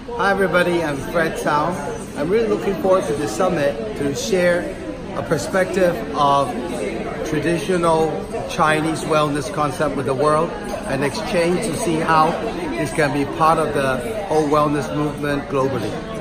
Hi everybody, I'm Fred Tsao. I'm really looking forward to this summit to share a perspective of traditional Chinese wellness concept with the world and exchange to see how this can be part of the whole wellness movement globally.